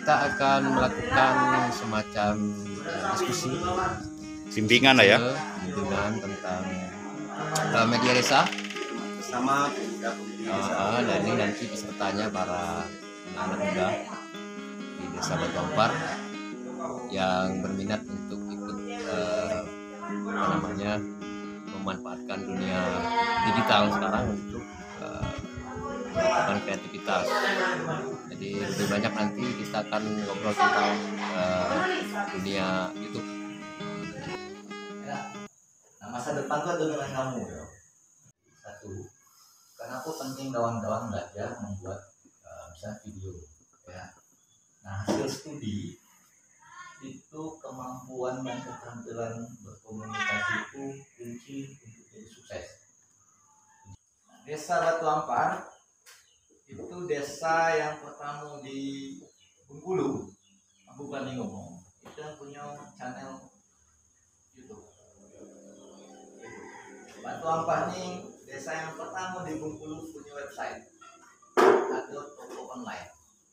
kita akan melakukan semacam diskusi bimbingan lah ya, bimbingan tentang media desa sama dan ini nanti pesertanya para anak muda di Desa Batu Ampar yang berminat untuk ikut memanfaatkan dunia digital sekarang untuk melakukan kreativitas. Jadi lebih banyak nanti kita akan ngobrol tentang dunia YouTube. Nah, masa depan tuh ada dengan kamu ya. Satu, karena aku penting kawan-kawan belajar membuat misalnya video ya. Nah, hasil studi itu kemampuan dan keterampilan berkomunikasi itu kunci untuk jadi sukses. Nah, Desa Batu Ampar itu desa yang pertama di Bengkulu, aku berani ngomong, itu yang punya channel YouTube. Batu Ampar ini desa yang pertama di Bengkulu punya website, ada toko online.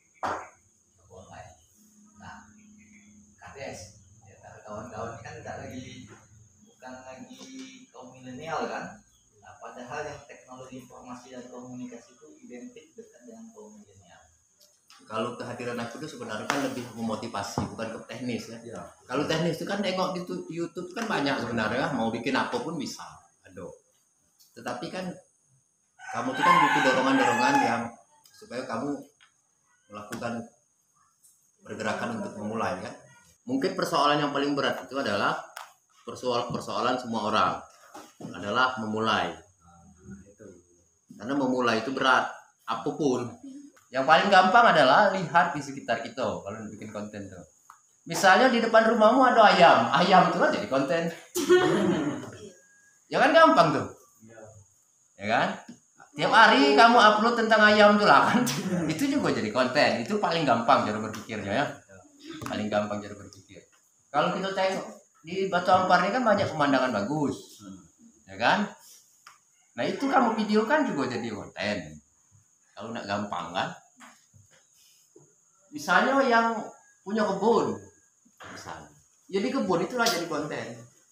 Nah, KDS, ya, kawan-kawan kan bukan lagi kaum milenial kan? Nah, padahal yang teknologi informasi dan komunikasi itu identik dekat dengan kaum milenial. Kalau kehadiran aku itu sebenarnya kan lebih memotivasi, bukan ke teknis ya. Kalau teknis itu kan nengok di YouTube kan banyak sebenarnya, mau bikin apapun bisa. Aduh. Tetapi kan kamu itu kan butuh dorongan-dorongan yang supaya kamu melakukan pergerakan untuk memulai kan. Mungkin persoalan yang paling berat itu adalah persoalan semua orang adalah memulai. Karena memulai itu berat, apapun. Yang paling gampang adalah lihat di sekitar kita kalau bikin konten tuh. Misalnya di depan rumahmu ada ayam itu kan jadi konten. Ya kan gampang tuh. Ya kan? Tiap hari kamu upload tentang ayam tuh lah kan. Itu juga jadi konten. Itu paling gampang cara berpikirnya ya. Paling gampang cara berpikir. Kalau kita tengok di Batu Ampar ini kan banyak pemandangan bagus. Ya kan? Nah, itu kamu videokan juga jadi konten. Kalau nak gampang kan? Misalnya yang punya kebun, misalnya, jadi kebun itulah jadi konten.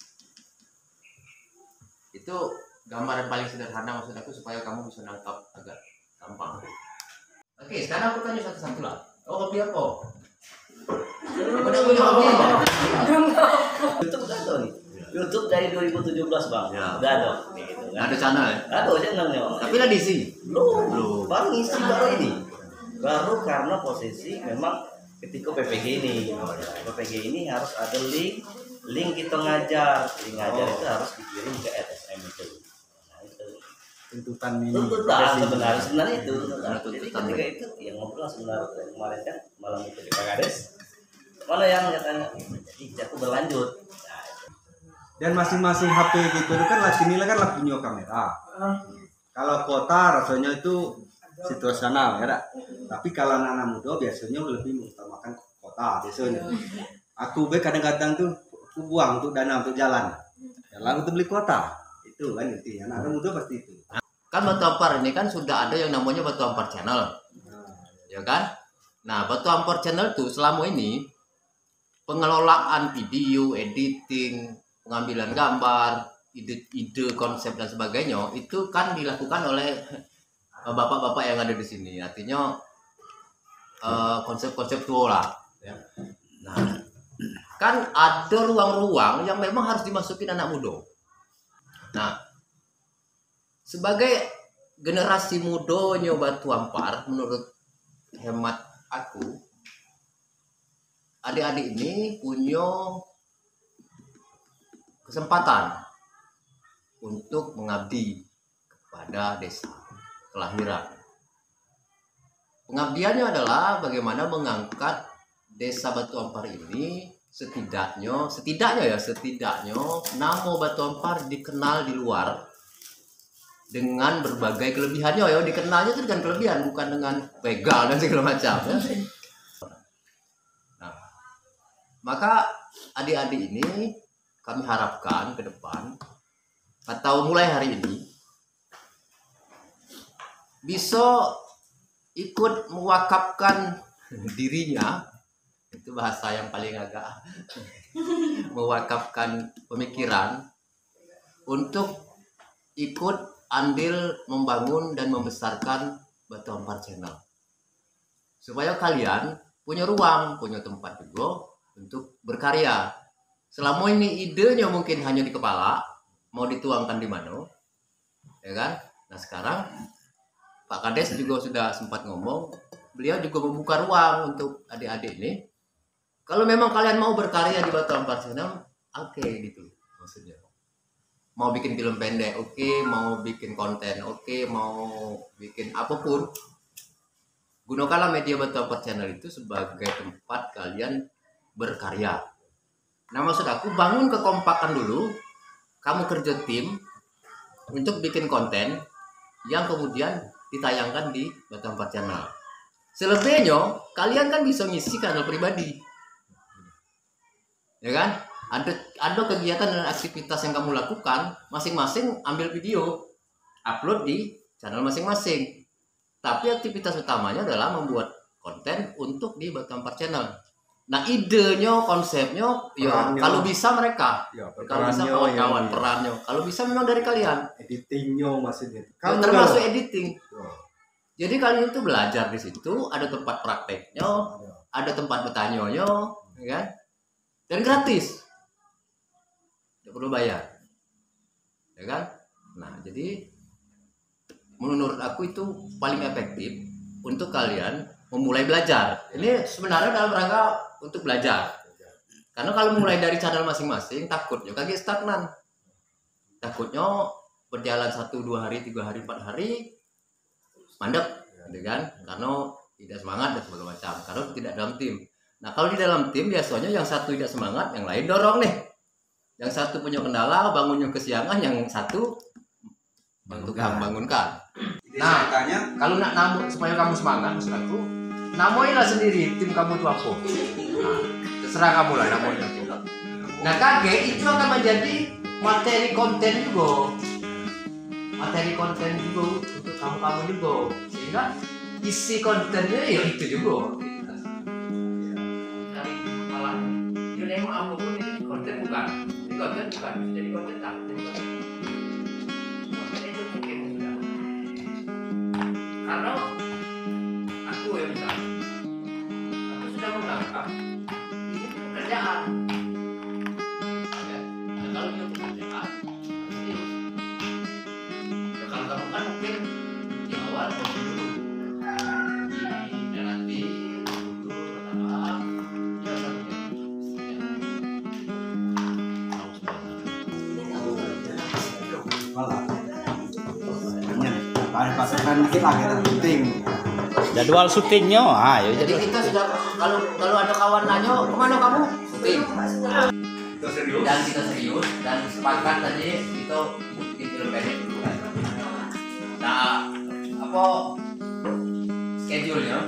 Itu gambaran paling sederhana maksud aku supaya kamu bisa nangkap agak gampang. Oke, sekarang aku tanya satu-satu lah. Oh, hobi apa? Udah punya hobi? YouTube udah ada nih. YouTube dari 2017 bang. Ya. Udah ada. Gitu, kan? Ada channel ya? Ada channelnya. Tapi lah diisi. Belum. Baru ngisi baru ini. Baru karena posisi memang ketika PPG ini. PPG ini harus ada link kita ngajar. Link ngajar itu harus dikirim ke RSM itu. Nah, itu. tuntutan ini. Tuntutan sebenarnya itu. Jadi Tuntutan. ketika itu yang ngobrol sebenarnya kemarin kan malam itu di PKDS. Mana yang katanya? Jadi aku berlanjut. Dan masing-masing HP gitu kan nilai kan lah punya kamera. Kalau kota rasanya itu situasional ya, tapi kalau anak muda biasanya lebih mengutamakan kota biasanya. Aku kadang-kadang tuh aku buang untuk dana untuk jalan untuk beli kota itu kan intinya. Anak muda pasti itu. Kan Batu Ampar ini kan sudah ada yang namanya Batu Ampar Channel, ya kan? Nah, Batu Ampar Channel tuh selama ini pengelolaan video, editing, pengambilan gambar, ide konsep dan sebagainya itu kan dilakukan oleh bapak-bapak yang ada di sini. Artinya konsep-konsep tua lah. Ya. Nah, kan ada ruang-ruang yang memang harus dimasukin anak muda. Nah, sebagai generasi mudanya Batu Ampar, menurut hemat aku, adik-adik ini punya kesempatan untuk mengabdi kepada desa kelahiran. Pengabdiannya adalah bagaimana mengangkat desa Batu Ampar ini setidaknya nama Batu Ampar dikenal di luar dengan berbagai kelebihannya ya, dikenalnya itu dengan kelebihan bukan dengan begal dan segala macam ya. Nah, maka adik-adik ini kami harapkan ke depan atau mulai hari ini bisa ikut mewakafkan dirinya Itu bahasa yang paling agak mewakafkan pemikiran untuk ikut andil membangun dan membesarkan Batu Ampar Channel. Supaya kalian punya ruang, punya tempat juga untuk berkarya. Selama ini idenya mungkin hanya di kepala, mau dituangkan di mana, ya kan? Nah sekarang Pak Kades juga sudah sempat ngomong, beliau juga membuka ruang untuk adik-adik ini. Kalau memang kalian mau berkarya di Batu Ampar Channel, oke gitu maksudnya. Mau bikin film pendek, oke, mau bikin konten, oke, mau bikin apapun. Gunakanlah media Batu Ampar Channel itu sebagai tempat kalian berkarya. Nah maksud aku, bangun kekompakan dulu, kamu kerja tim untuk bikin konten yang kemudian ditayangkan di Batu Ampar Channel. Selebihnya kalian kan bisa ngisi kanal pribadi, ya kan? Ada kegiatan dan aktivitas yang kamu lakukan, masing-masing ambil video, upload di channel masing-masing. Tapi aktivitas utamanya adalah membuat konten untuk di Batu Ampar Channel. Nah idenya, konsepnya, ya kalau bisa mereka, kalau bisa kawan-kawan, perannya, kalau bisa memang dari kalian. Editingnya maksudnya. Ya, termasuk editing. Jadi kalian itu belajar di situ, ada tempat prakteknya, ada tempat bertanya-nya, ya kan? Dan gratis, tidak perlu bayar, ya kan? Nah jadi menurut aku itu paling efektif untuk kalian memulai belajar. Ini sebenarnya dalam rangka untuk belajar. Karena kalau mulai dari channel masing-masing, takutnya kaget stagnan. Takutnya berjalan 1, 2 hari, 3 hari, 4 hari, mandek, gitu kan? Karena tidak semangat dan segala macam. Karena tidak dalam tim. Nah kalau di dalam tim biasanya yang satu tidak semangat, yang lain dorong nih. Yang satu punya kendala, bangunnya kesiangan, yang satu untuk bangunkan. Nah, kalau nak namu supaya kamu semangat, maksud aku, namoilah sendiri tim kamu itu apa. Nah, terserah kamu lah namoinya. Nah, kakek itu akan menjadi materi konten juga. Materi konten juga untuk kamu juga. Sehingga isi kontennya ya itu juga. Dari malah, ini emang apapun ini konten bukan. Ini konten bukan, jadi konten tak. Karena aku ya misalnya, aku sudah menganggap ini pekerjaan. Ya, nah, kalau itu pekerjaan, serius. Ya, kalau kamu kan mungkin di awal kopi dulu, dan nanti dulu bertahap, ya sampai Malah. Pasangan mungkin lagi penting. Jadwal syutingnya, ya jadi kita sudah kalau ada kawan nanya kemana kamu syuting, dan kita serius dan sepakat tadi kita bikin film pendek dulu kan. Nah apa schedule-nya?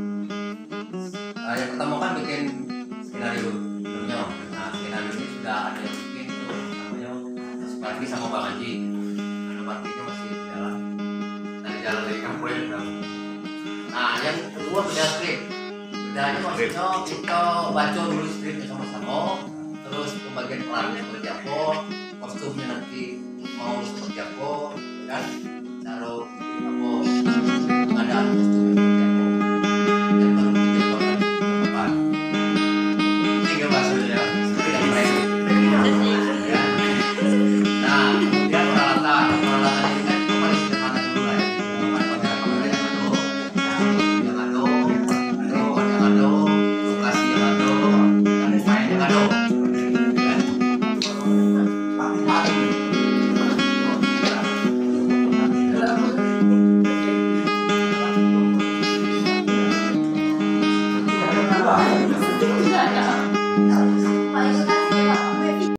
Yang pertama kan bikin skenario filmnya. Nah skenario ini sudah ada yang bikin tuh namanya Parti sama Bang Haji. Nah partinya masih jalan dari kampung. Nah yang kedua beda skrip. Bedanya maksudnya kita baca dulu skripnya sama-sama, terus pembagian perannya seperti apa, kostumnya nanti mau seperti apa, kan? Cara apa pengadaan kostumnya seperti apa, dan baru kita jadwalkan ke depan. Tiga maksudnya seperti yang mereka. Nah kemudian peralatan ini kan paling sederhana dulu lah ya. Tidak ada.